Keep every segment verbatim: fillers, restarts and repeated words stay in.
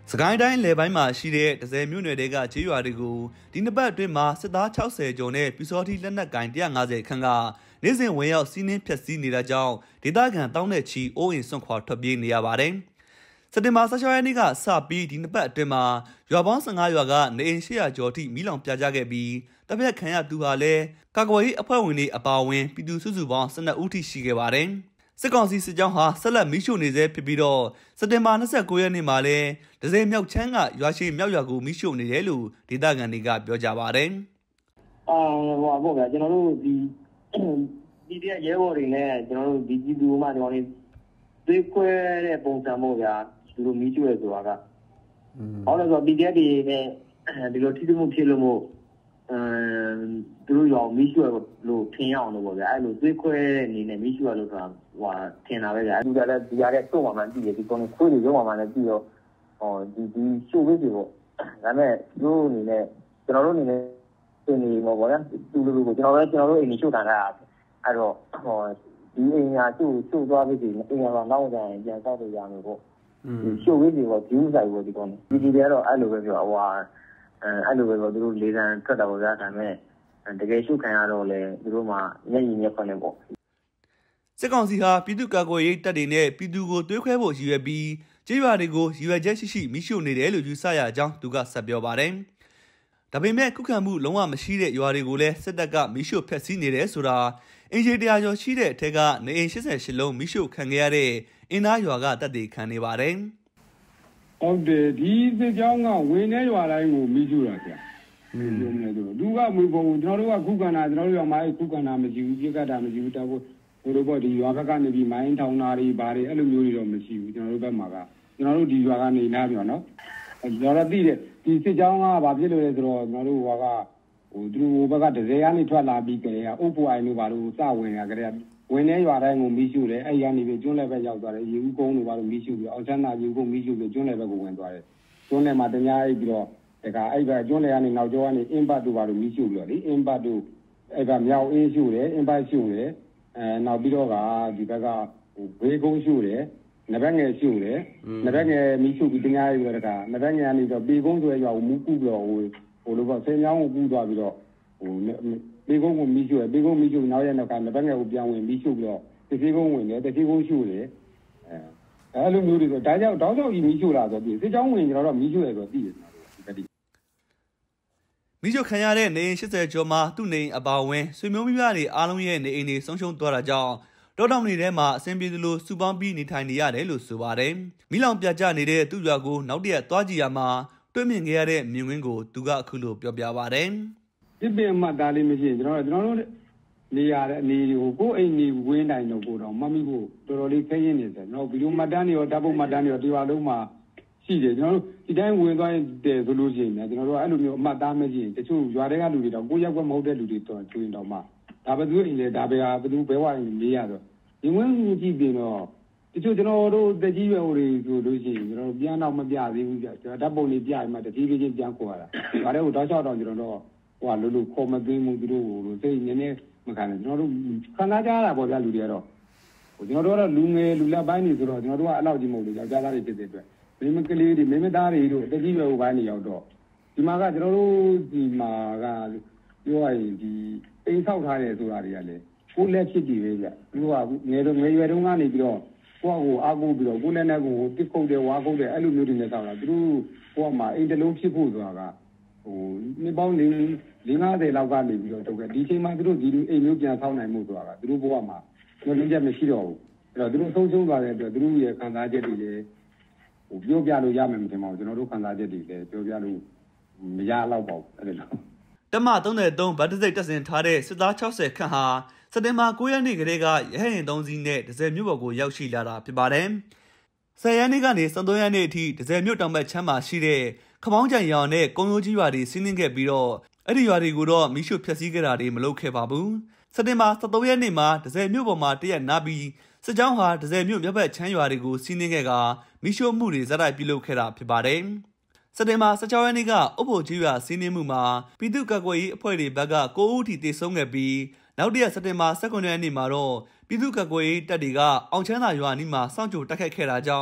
စကိုင်းတိုင်းလေပိုင်းမှာရှိတဲ့ဒဇယ်မြို့နယ်တွေကခြေရွာတွေကိုဒီနှစ်ပတ်အတွင်းမှာစစ်သား၆၀ကျော်နဲ့ပြူစောတိလက်နက်ကင်၁၅၀ခန့်ကနေ့စဉ်ဝင်ရောက်စီးနင်းဖျက်ဆီးနေတာကြောင့်ဒေသခံတောင်းတဲ့ချီအိုးအိမ်စွန့်ခွာထွက်ပြေးနေရပါတယ်။စက်တင်ဘာ၁၆ရက်နေ့ကစပြီးဒီနှစ်ပတ်အတွင်းမှာရွာပေါင်း၁၅ရွာကနေအိမ်၈၀၀ကျော်ထိမီးလောင်ပြကြခဲ့ပြီးတပ်ဖြတ်ခံရသူဟာလည်းကာကွယ်ရေးအဖွဲ့ဝင်တွေအပါအဝင်ပြည်သူစုစုပေါင်း၁၂ဦးထိရှိခဲ့ပါတယ်။စစ်ကောင်စီစစ်ကြောင်းဟာဆက်လက်မီးရှို့နေဆဲဖြစ်ပြီးတော့စက်တင်ဘာ၂၉ရက်နေ့မှာလည်းဒဇယ်မြောက်ချမ်းကရွာရှိမြောက်ရွာကိုမီးရှို့နေတယ်လို့ဒေသခံတွေကပြောကြပါတယ်။အာဟိုပေါ့ဗျာကျွန်တော်တို့ဒီဒီတရဲဘော်တွေနဲ့ကျွန်တော်တို့ဒီပြည်သူမှကျွန်တော်တို့သွေးခွဲတဲ့ပုံစံမျိုးဗျာသူတို့မီးရှို့ရဲဆိုတာကဟောလို့ဆို ပီ ဒီ အက်ဖ် တွေနဲ့ဒီလိုထိတွေ့မှုဖြစ်လို့မို့အမ်သူတို့ရောမီးရှို့ရလို့ထင်ရအောင်လို့ပေါ့ဗျာအဲ့လိုသွေးခွဲတဲ့အနေနဲ့မီးရှို့ရလို့ဆိုတာဟိုထင်တာပဲဗျာသူကလည်းဒီရတဲ့စုံမှမှန်ကြည့်တယ်ဒီကောင်ခွေးတွေရုံမှမှန်လည်းကြည့်တော့ဟောဒီဒီရှို့ဝေးတွေပေါ့ဒါပေမဲ့သူတို့အနေနဲ့ကျွန်တော်တို့အနေနဲ့သင်နေမှာပေါ့ဗျာသူတို့ကိုကျွန်တော်လည်းကျွန်တော်တို့အိမ်ကြီးရှို့တာကအဲ့တော့ဟောဒီအိမ်ညာသူ့ရှို့သွားပြီဒီအိမ်ညာတော့နောက်ကြရင်ပြန်ဆောက်လို့ရမယ်ပေါ့ဒီရှို့ဝေးတွေပေါ့ဂျူးဆိုင်ပေါ့ဒီကောင်ဒီဒီတွေကတော့အဲ့လိုပဲပြောဟိုအဲအဲ့လိုပဲပေါ့သူတို့လေးတန်းထွက်တာပေါ့ဗျာဒါပေမဲ့တကယ်ရှုခံရတော့လေသူတို့မှမျက်ရည်မျက်ခွန်းနဲ့ပေါ့စစ်ကောင်စီဟာပြည်သူ့ကာကွယ်ရေးတပ်တွေနဲ့ပြည်သူကိုသွေးခွဲဖို့ရည်ရွယ်ပြီးကြေးရွာတွေကိုရည်ရွယ်ချက်ရှိရှိမိရှို့နေတယ်လို့ယူဆရကြောင်းသူကဆက်ပြောပါတယ်။ဒါပေမဲ့ခုခံမှုလုံးဝမရှိတဲ့ရွာတွေကိုလည်းစစ်တပ်ကမိရှို့ဖျက်ဆီးနေတယ်ဆိုတာအင်ဂျီတရာကျော်ရှိတဲ့အထက်ကနေအိမ်၈၈လုံးမိရှို့ခံခဲ့ရတဲ့အင်းသားရွာကတပ်တွေခံနေပါတယ်။ဟုတ်တယ်ဒီစစ်ကြောင်းကဝင်းနေရွာတိုင်းကိုမိရှို့တာကြာ။อืมပြောနေတယ်သူကမွေပုံကျွန်တော်တို့ကခုခံတာကျွန်တော်တို့ကမိုင်းခုခံတာမရှိဘူးပြစ်ကတာမရှိဘူးတောက်ဟိုလိုပေါ့ဒီရွာဘက်ကနေပြီးမိုင်းထောင်တာတွေဘာတွေအဲ့လိုမျိုးတွေတော့မရှိဘူးကျွန်တော်တို့ဘက်မှာကကျွန်တော်တို့ဒီရွာကနေနားပြောနော်ကျွန်တော်သိတယ်ဒီစစ်ကြောင်းကဘာဖြစ်လို့လဲဆိုတော့ကျွန်တော်တို့ဟိုကဟိုသူတို့ဘက်ကဒဇယ်ကနေထွက်လာပြီးကြတယ်အုပ်ဖို့အိုင်တို့ဘာလို့စဝင်ရကြတယ်ဝင်နေရွာတိုင်းကိုမီးရှို့တယ်အဲ့ရကနေပြီးကျွန်းလည်းပဲရောက်သွားတယ်ရေဦးကုန်းတို့ဘာလို့မီးရှို့ပြီးအောင်ချမ်းသာရေဦးကုန်းမီးရှို့ပြီးကျွန်းလည်းပဲကိုဝင်သွားတယ်ကျွန်းလည်းမှာတ냐အိပ်ပြီးတော့ဒါကအဲ့ဘက်ကျွန်းလည်းကနေနောက်ကျောကနေအင်ပတ်တို့ဘာလို့မီးရှို့ပြီးတော့လေအင်ပတ်တို့အဲ့ကမြောက်အင်းရှို့တယ်အင်ပတ်ရှို့တယ်အဲနောက်ပြီးတော့ကဒီဘက်ကဟိုဘေးကုန်းရှို့တယ်နဘက်ငယ်ရှို့တယ်နဘက်ငယ်မီးရှို့ပြီးတ냐အိပ်ပြီးတော့ဒါကနဘက်ငယ်ကနေတော့ပေကုန်းဆိုရွာကိုမူးကူပြီးတော့ဟိုဟိုလိုပေါ့ဆယ်မြောင်းကိုကူးသွားပြီးတော့ဟိုပေကုန်းကိုမီးရှို့တယ်ပေကုန်းမီးရှို့နောက်ရက်နောက်ကနဘက်ငယ်ကိုပြန်ဝင်မီးရှို့ပြီးတော့တတိကုန်းဝင်တယ်တတိကုန်းရှို့တယ်အဲအဲ့လိုမျိုးတွေဆိုဒါကြောင့်တောင်းကြောင့်ဒီမီးရှို့လာဆိုပြီးစစ်ကြောင်းဝင်ကျွန်တော်တို့မီးရှို့ရဆိုသိတယ်ကျွန်တော်တို့ဒီကတိမီးရှို့ခံရတဲ့နေအိမ်၈၀ကျော်မှာသူ့နေအိမ်အပါအဝင်ဆွေမျိုးမိဘတွေအားလုံးရဲ့နေအိမ်တွေဆုံးရှုံးသွားတာကြောင့်တောတောင်တွေထဲမှာအဆင်ပြေသလိုစုပေါင်းပြီးနေထိုင်နေရတယ်လို့ဆိုပါတယ်။မီးလောင်ပြကြနေတဲ့သူ့ရွာကိုနောက်တရက်သွားကြည့်ရမှာတွေ့မြင်ခဲ့ရတဲ့မြင်ကွင်းကိုသူကအခုလိုပြောပြပါတယ်။ဒီပင်မှတ်သားလေးမရှိရင်ကျွန်တော်တို့ကျွန်တော်တို့နေရတဲ့အနေကိုကိုယ်အိမ်နေဝင်းတိုင်းတော့ကိုတော့မမိဖို့တော်တော်လေးခက်ရင်းနေတယ်။ကျွန်တော်ဗီဒီယိုမှတ်တမ်းတွေရောဓာတ်ပုံမှတ်တမ်းတွေရောဒီပါလုံးမှာရှိတယ်ကျွန်တော်တို့ဒီတိုင်းဝင်သွားတယ်ဆိုလို့ရှိရင်လည်းကျွန်တော်တို့အဲ့လိုမျိုးအမှတ်သားမရှိရင်တချို့ရွာတွေကလူတွေတော့ကိုရောက်ကွက်မဟုတ်တဲ့လူတွေတော့ကျွင်းတော့မှဒါဘယ်သူအိမ်လဲဒါပဲဟာဘယ်သူဘဲဝိုင်းနေရတော့ဒီဝင်ကြည့်ပြင်တော့တချို့ကျွန်တော်တို့တကြီးရွယ်ဟိုတွေဆိုလို့ရှိရင်ကျွန်တော်ပြန်တော့မပြသေးဘူးကြာကျွန်တော်ဓာတ်ပုံတွေပြရင်မှတတိပြချင်းပြန်ခေါ်ရတာဒါလည်းဟိုတောက်လျှောက်တော့ကျွန်တော်တို့ဟိုကလို့လို့ခေါ်မသိမှုသူတို့ဟိုလိုစိတ်နည်းနည်းမခံနဲ့ကျွန်တော်တို့ခံစားကြရတာပေါ့ဗျာလူတွေကတော့ဟိုကျွန်တော်တို့ကတော့လူငယ်လူလက်ပိုင်းနေဆိုတော့ကျွန်တော်တို့ကအလောက်ကြီးမဟုတ်လို့ယောက်ျားသားတွေဖြစ်တဲ့အတွက်မိမကလေးတွေမိမသားတွေတို့တတိရွယ်ဟိုပိုင်းနေရောက်တော့ဒီမှာကကျွန်တော်တို့ဒီမှာကပြောရရင်ဒီအိမ်ဆောက်ထားတယ်ဆိုတာတွေကလည်းကိုယ်လက်ဖြစ်တည်ပဲဗျသူကငယ်တော့ငယ်ရွယ်တုန်းကနေပြီးတော့ကိုယ့်ကိုအားကိုးပြီးတော့ကိုယ်လက်နဲ့ကိုယ်တစ်ခုတ်တယ်ဝါခုတ်တယ်အဲ့လိုမျိုးတွေနဲ့ဆောက်တာသူတို့ကိုယ့်မှာအိမ်တလုံးဖြစ်ဖို့ဆိုတာကဟိုနှစ်ပေါင်း၄၅၀လောက်ကနေပြီးတော့တုတ်ကဒီချိန်မှာသူတို့ဒီလိုအိမ်မျိုးပြန်ဆောက်နိုင်မှုဆိုတာကသူတို့ဘဝမှာညှို့လင်းချက်မရှိတော့ဘူးအဲ့တော့သူတို့ဆုံးရှုံးသွားတဲ့အတွက်သူတို့ရဲ့ခံစားချက်တွေလည်းဟိုပြောပြလို့ရမယ်မထင်ပါဘူးကျွန်တော်တို့ခံစားချက်တွေလည်းပြောပြလို့မရတော့ပါဘူးအဲ့လိုတမ၃၃ဗတ်တစိတ်တက်ဆင်ထားတဲ့စစ်သား၆၀ခန့်ဟာစက်တင်ဘာ၉ရက်နေ့ကလေးကရဟတ်ရင်၃စီးနဲ့ဒဇယ်မြို့ပေါ်ကိုရောက်ရှိလာတာဖြစ်ပါတယ်။ဆယ်ရက်နေ့ကနေ၁၃ရက်နေ့အထိဒဇယ်မြို့တောင်ဘက်ချမ်းမှာရှိတဲ့ခမောင်းကြံရောင်နဲ့ကုန်းရိုးကြီးရွာတွေစီးနှင်းခဲ့ပြီးတော့အဲ့ဒီရွာတွေကိုတော့မီးရှို့ဖျက်ဆီးခဲ့တာတွေမလုပ်ခဲ့ပါဘူး။စက်တင်ဘာ၁၃ရက်နေ့မှာဒဇယ်မြို့ပေါ်မှာတရက်နားပြီးစစ်ကြောင်းဟာဒဇယ်မြို့မြောက်ဘက်ချမ်းရွာတွေကိုစီးနှင်းခဲ့ကမီးရှို့မှုတွေဇက်တိုက်ပြုလုပ်ခဲ့တာဖြစ်ပါတယ်။စက်တင်ဘာ၁၆ရက်နေ့ကအုပ်ဖို့ကြီးရွာစီးနှင်းမှုမှာပြည်သူ့ကာကွယ်ရေးအဖွဲ့တွေဘက်က၉ဦးထိသေဆုံးခဲ့ပြီးနောက်တရက်စက်တင်ဘာ၁၉ရက်နေ့မှာတော့ပြည်သူ့ကာကွယ်ရေးတပ်တွေကအောင်ချမ်းသာရွာနီးမှာစောင့်ကြိုတိုက်ခိုက်ခဲ့တာကြောင့်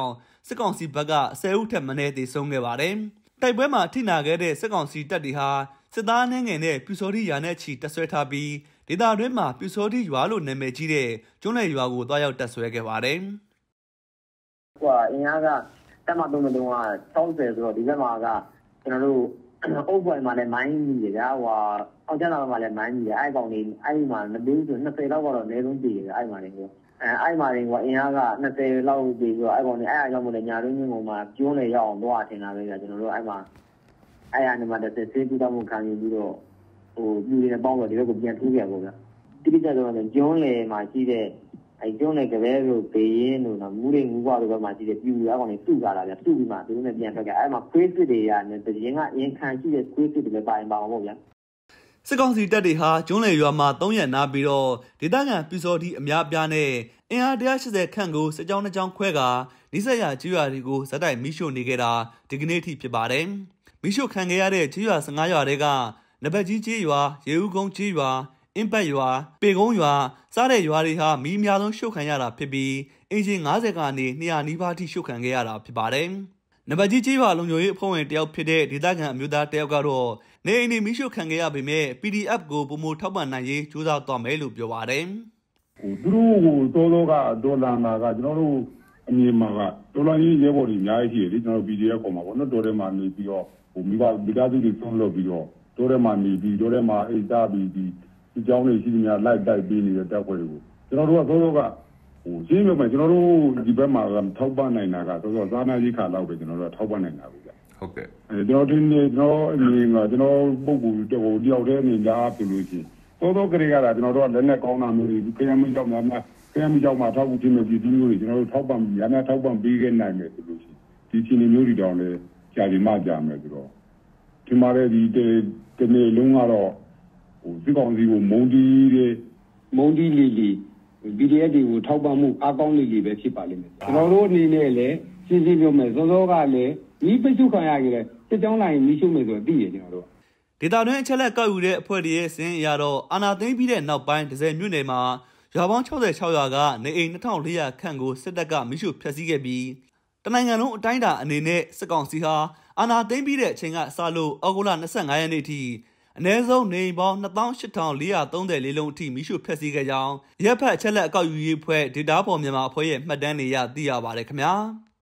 စစ်ကောင်စီဘက်ကဆယ်ဦးထက်မနည်းတည်ဆုံးခဲ့ပါတယ်။တိုက်ပွဲမှာထိနာခဲ့တဲ့စစ်ကောင်စီတပ်တွေဟာစစ်သားနှင်းငယ်နဲ့ပြူစောတိရာနဲ့ချီတက်ဆွဲထားပြီးဒေသတွင်းမှာပြူစောတိရွာလို့နာမည်ကြီးတဲ့ကျွန်းလယ်ရွာကိုတွားရောက်တက်ဆွဲခဲ့ပါတယ်။ဟိုအင်အားကတက်မှသုံးမတုံးကsáu mươiဆိုတော့ဒီဘက်မှာကကျွန်တော်တို့အုပ်ပွဲမှာလည်းမိုင်းကြီးတယ်ဗျာဟိုအောင်ကျန်းလာမှာလည်းမိုင်းကြီးတယ်အဲ့ကောင်တွေအဲ့မှာမသိဘူးဆို၂၀လောက်ကတော့အနည်းဆုံးတည်တယ်အဲ့မှာနေကိုအဲအဲ့မှာနေကအင်အားက၂၀လောက်တည်ပြီးတော့အဲ့ကောင်တွေအဲ့အကြောင်းမို့လဲညာတွင်းချင်းကောင်မှာကျွန်းလေရောက်အောင်သွားထင်တာပဲဗျာကျွန်တော်တို့အဲ့မှာအဲ့ရနေမှာတစ်စစ်ဆေးပြီးတော့မှခံယူပြီးတော့ဟိုပြည်နေပေါင်းတော့ဒီဘက်ကိုပြန်ထိုးခဲ့ပေါ့ဗျာတိတိကျကျတော့ကျွန်းလေမှာရှိတဲ့အဲ့ကျွန်းလေကလေးတို့ဘေးရင်တို့နော်မူးတွေငူးွားတို့ဘက်မှာရှိတဲ့ပြည်လူအကောင်တွေစုကြတာဗျာစုပြီးမှသူတို့နဲ့ပြန်ထွက်ခဲ့အဲ့မှာခွေးစစ်တွေရတယ်တရင်ကအင်ခံရှိတဲ့ခွေးစစ်တွေလည်းပါရင်ပါမှာပေါ့ဗျာစစ်ကောင်စီတပ်တွေဟာကျွန်းလယ်ရွာမှာ၃ရက်နားပြီးတော့ဒေသခံပြူစောတိအများပြားနဲ့အင်အား၁၈၀ခန့်ကိုစစ်ကြောင်းတစ်ကြောင်းခွဲကာနိစက်ရကျေးရွာတွေကိုဇက်တိုက်မိရှို့နေခဲ့တာဒီကနေ့ထိဖြစ်ပါတယ်။မိရှို့ခံခဲ့ရတဲ့ကျေးရွာ၁၅ရွာတွေကနဘက်ကြီးကျေးရွာရေဦးကုန်းကျေးရွာအင်းပတ်ရွာပေကုန်းရွာစားတဲ့ရွာတွေဟာမိအများဆုံးရှို့ခံရတာဖြစ်ပြီးအင်ဂျင်၅၀ကနေ၂၀၀နီးပါးထိရှို့ခံခဲ့ရတာဖြစ်ပါတယ်။နဘက်ကြီးကျေးရွာလုံခြုံရေးအဖွဲ့ဝင်တယောက်ဖြစ်တဲ့ဒေသခံအမျိုးသားတယောက်ကတော့နေအိမ်တွေမိရှို့ခံခဲ့ရပေမဲ့ P D F ကိုပုံမထောက်ပံ့နိုင်ရေးကြိုးစားသွားမယ်လို့ပြောပါတယ်။ဟိုသူတို့ကိုတိုးတော့ကဒေါ်လာနာကကျွန်တော်တို့အမြင်မှာကဒေါ်လာကြီးရဲဘော်တွေအများကြီးရှိတယ်လေကျွန်တော် P D F ပေါ်မှာပေါ့နော်တော်ထဲမှာနေပြီးတော့ဟိုမိဘမိသားစုတွေဆွန့်လွတ်ပြီးတော့တော်ထဲမှာနေပြီးတော်ထဲမှာအိတ်သားပြီးဒီဒီကြောင်းတွေရှိနေများလိုက်တိုက်ပြီးနေတဲ့တပ်ဖွဲ့တွေကိုကျွန်တော်တို့ကသောသောကဟိုရှင်းပြမယ်ကျွန်တော်တို့ဒီဘက်မှာထောက်ပံ့နိုင်တာကသောသောသာနာကြီးခါတော့ပဲကျွန်တော်တို့ထောက်ပံ့နိုင်တာဘူးဗျဟုတ်ကဲ့အဲကျွန်တော်ဒီနေ့ကျွန်တော်အမြင်ကကျွန်တော်ပုဂ္ဂိုလ်ဟိုတယောက်တည်းနေလားပြောလို့ရှိရင်သောသောကလေးကလာကျွန်တော်တို့ကလက်နဲ့ကောင်းတာမျိုးတွေခရမ်းမကြောက်များများခရမ်းမကြောက်မှာထောက်ကူခြင်းမျိုးဒီမျိုးတွေကျွန်တော်တို့ထောက်ပံ့ရများထောက်ပံ့ပေးခဲ့နိုင်မယ်ဆိုလို့ရှိရင်ဒီချင်းမျိုးတွေတောင်လည်းကြာဒီမှကြာမယ်ဆိုတော့ဒီမှာလည်းဒီတနေ့လုံးကတော့ဟိုစစ်ကောင်စီကိုမုံတီးတဲ့မုံတီးလီလီ B D F တွေကိုထောက်ပံ့မှုအကောင်းလေးတွေပဲဖြစ်ပါလိမ့်မယ်ကျွန်တော်တို့အနေနဲ့လည်းရှင်းရှင်းပြောမယ်စောစောကလည်းဒီပိတ်ဆုခံရကြတယ်စစ်ကြောင်းလိုက်မီးရှို့မယ်ဆိုတော့သိရကျွန်တော်တို့ဒေတာတွင်းအချက်လက်ကောက်ယူတဲ့အဖွဲ့တွေရဲ့စင်းအရတော့အာနာသိမ့်ပြီးတဲ့နောက်ပိုင်းဒဇယ်မြို့နယ်မှာရွာပေါင်း၆၆ရွာကနေအိမ်၂၄၀၀ခန့်ကိုစစ်တပ်ကမိရှုဖျက်ဆီးခဲ့ပြီးတနိုင်ငံလုံးအတိုင်းအတာအနေနဲ့စစ်ကောင်စီဟာအာနာသိမ့်ပြီးတဲ့အချိန်ကစလို့အောက်တိုဘာ၂၅ရက်နေ့ထိအနည်းဆုံးနေအိမ်ပေါင်း၂၈၄၃၄လုံးအထိမိရှုဖျက်ဆီးခဲ့ကြောင်းရပ်ဖက်အချက်လက်အကောက်ယူရေးအဖွဲ့ဒေတာပေါ်မြန်မာအဖွဲ့ရဲ့မှတ်တမ်းတွေအရသိရပါတယ်ခင်ဗျာ။